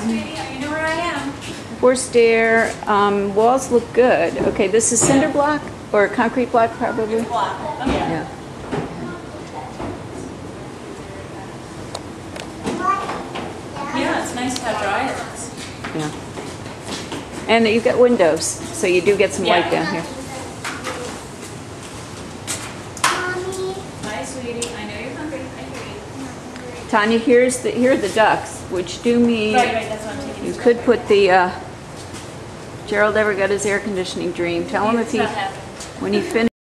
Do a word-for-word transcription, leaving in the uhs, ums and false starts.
sweetie. You know where I am. Forced stair. Um, walls look good. Okay, this is cinder block or concrete block, probably. Block. Okay. Yeah. Yeah, it's nice how dry it is. Yeah. And you've got windows, so you do get some Yeah. light down here. Hi, sweetie. I know you're hungry. I hear you. Tanya, here's the here are the ducks, which do mean Right, right. That's what I'm taking. you could put the. Uh, Gerald ever got his air conditioning dream. Tell him if It's he not happening. when he finishes.